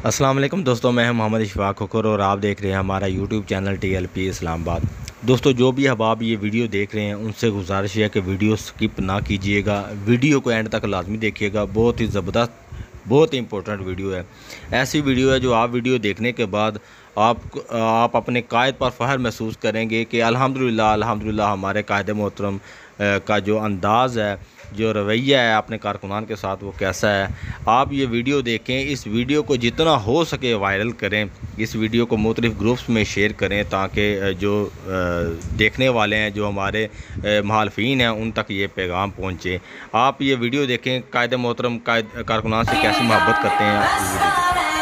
अस्सलाम वालेकुम दोस्तों, मैं मोहम्मद इशफाक खोखर और आप देख रहे हैं हमारा यूट्यूब चैनल TLP इस्लामाबाद। दोस्तों, जो भी अहबाब ये वीडियो देख रहे हैं उनसे गुजारिश है कि वीडियो स्किप ना कीजिएगा, वीडियो को एंड तक लाजमी देखिएगा। बहुत ही ज़बरदस्त, बहुत ही इंपॉर्टेंट वीडियो है। ऐसी वीडियो है जो आप वीडियो देखने के बाद आप अपने कायद पर फ़ख्र महसूस करेंगे कि अल्हम्दुलिल्लाह अल्हम्दुलिल्लाह हमारे कायद मोहतरम का जो अंदाज़ है, जो रवैया है अपने कारकुनान के साथ, वो कैसा है। आप ये वीडियो देखें, इस वीडियो को जितना हो सके वायरल करें, इस वीडियो को मुख्तलिफ़ ग्रुप्स में शेयर करें ताकि जो देखने वाले हैं, जो हमारे मुखालिफिन हैं, उन तक ये पैगाम पहुँचे। आप ये वीडियो देखें, कायद मोहतरम कारकुनान से कैसी मोहब्बत करते हैं।